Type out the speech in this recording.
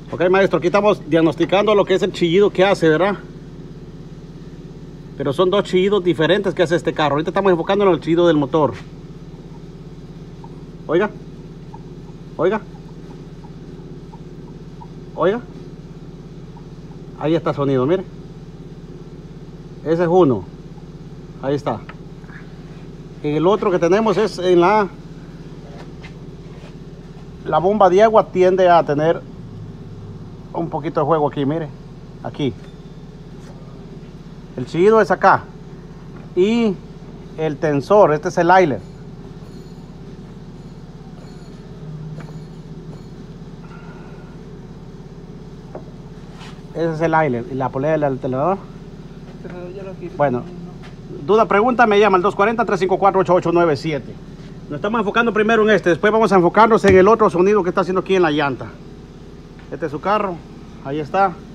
Ok, maestro, aquí estamos diagnosticando lo que es el chillido que hace, ¿verdad? Pero son dos chillidos diferentes que hace este carro. Ahorita estamos enfocando en el chillido del motor. Oiga. Oiga. Oiga. Ahí está el sonido, mire. Ese es uno. Ahí está. El otro que tenemos es en la bomba de agua, tiende a tener un poquito de juego aquí, mire. Aquí. El chillido es acá. Y el tensor, este es el idler. Ese es el idler. Y la polea del alternador. Bueno, duda, pregunta, me llama al 240-354-8897. Nos estamos enfocando primero en este. Después vamos a enfocarnos en el otro sonido que está haciendo aquí en la llanta. Este es su carro. Ahí está.